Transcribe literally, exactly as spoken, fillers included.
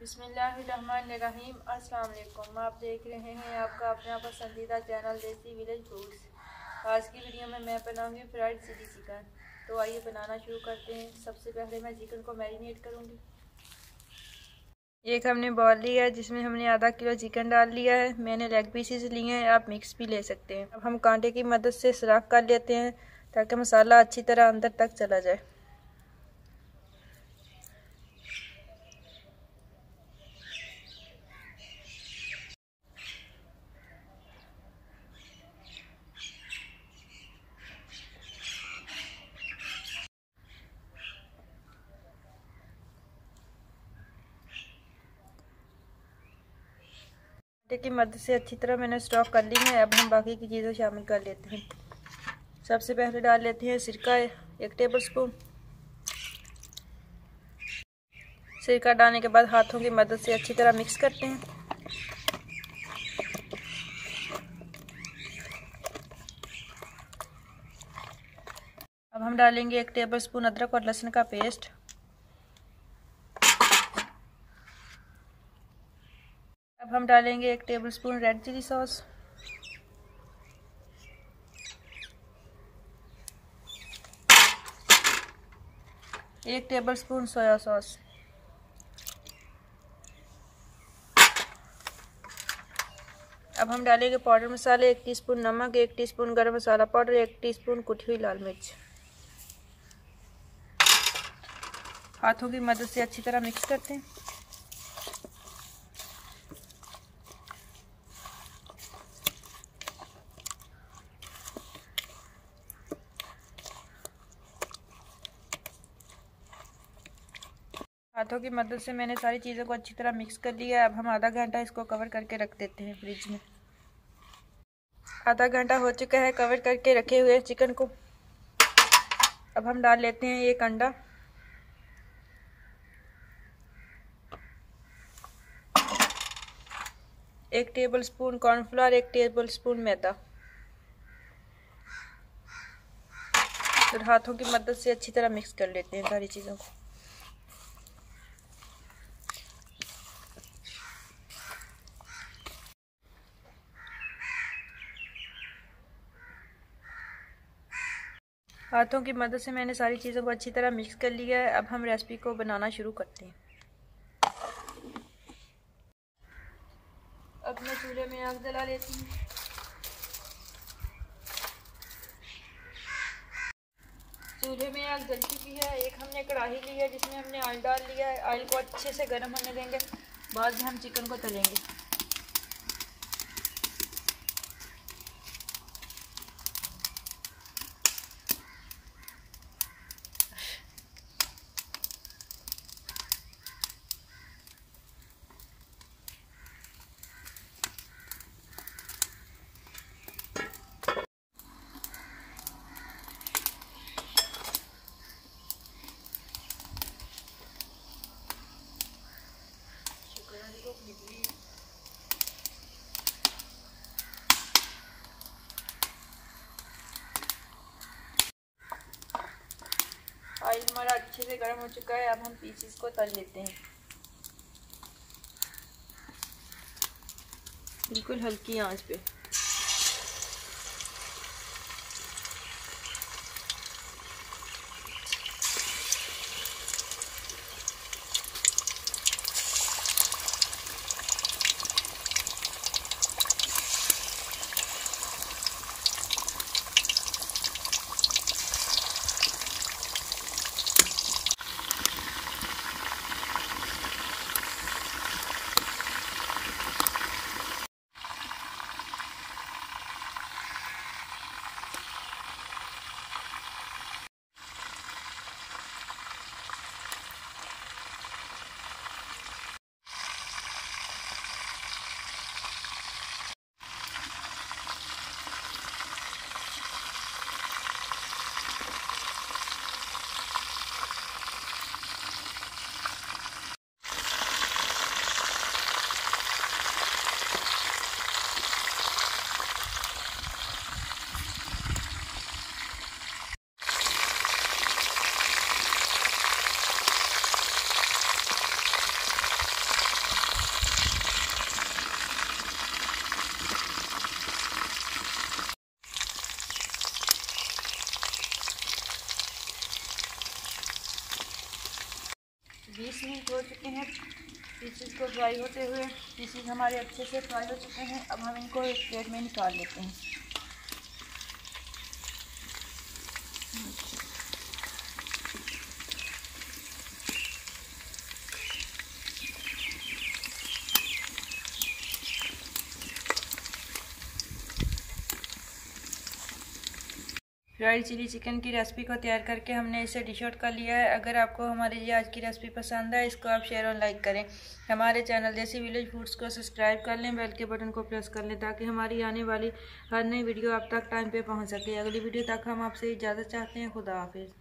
बिस्मिल्लाहिर्रहमानिर्रहीम। अस्सलाम वालेकुम। आप देख रहे हैं आपका अपना पसंदीदा चैनल देसी विलेज फूड्स। आज की वीडियो में मैं बनाऊंगी फ्राइड चिली चिकन। तो आइए बनाना शुरू करते हैं। सबसे पहले मैं चिकन को मैरिनेट करूंगी। एक हमने बॉल लिया है जिसमें हमने आधा किलो चिकन डाल लिया है। मैंने लेग पीसेस लिए हैं, आप मिक्स भी ले सकते हैं। अब हम कांटे की मदद से सुराख कर लेते हैं ताकि मसाला अच्छी तरह अंदर तक चला जाए। की मदद से अच्छी तरह मैंने स्टॉक कर ली है। अब हम बाकी की चीज़ें शामिल कर लेते हैं। सबसे पहले डाल लेते हैं सिरका एक टेबल स्पून। सिरका डालने के बाद हाथों की मदद से अच्छी तरह मिक्स करते हैं। अब हम डालेंगे एक टेबल स्पून अदरक और लहसुन का पेस्ट। अब हम डालेंगे एक टेबलस्पून रेड चिली सॉस, एक टेबलस्पून सोया सॉस, अब हम डालेंगे पाउडर मसाले, एक टीस्पून नमक, एक टीस्पून गरम मसाला पाउडर, एक टीस्पून कुटी हुई लाल मिर्च। हाथों की मदद से अच्छी तरह मिक्स करते हैं। हाथों की मदद से मैंने सारी चीज़ों को अच्छी तरह मिक्स कर लिया है। अब हम आधा घंटा इसको कवर करके रख देते हैं फ्रिज में। आधा घंटा हो चुका है कवर करके रखे हुए चिकन को। अब हम डाल लेते हैं एक अंडा, एक टेबलस्पून कॉर्नफ्लोर, एक टेबलस्पून मैदा, और हाथों की मदद से अच्छी तरह मिक्स कर लेते हैं सारी चीज़ों को। हाथों की मदद से मैंने सारी चीज़ों को अच्छी तरह मिक्स कर लिया है। अब हम रेसिपी को बनाना शुरू करते हैं। अब मैं चूल्हे में आग जला लेती हूँ। चूल्हे में आग जल चुकी है। एक हमने कढ़ाई ली है जिसमें हमने ऑयल डाल लिया है। ऑयल को अच्छे से गर्म होने देंगे, बाद में हम चिकन को तलेंगे। ऑयल हमारा अच्छे से गर्म हो चुका है। अब हम पीसेस को तल लेते हैं, बिल्कुल हल्की आंच पे। पीसीज हो चुके हैं। पीसीज को फ्राई होते हुए पीसीज हमारे अच्छे से फ्राई हो चुके हैं। अब हम इनको एक प्लेट में निकाल लेते हैं। फ्राइड चिली चिकन की रेसिपी को तैयार करके हमने इसे डिश आउट कर लिया है। अगर आपको हमारी ये आज की रेसिपी पसंद है, इसको आप शेयर और लाइक करें। हमारे चैनल देसी विलेज फूड्स को सब्सक्राइब कर लें, बेल के बटन को प्रेस कर लें ताकि हमारी आने वाली हर नई वीडियो आप तक टाइम पे पहुंच सके। अगली वीडियो तक हम आपसे इजाज़त चाहते हैं। खुदा हाफिज़।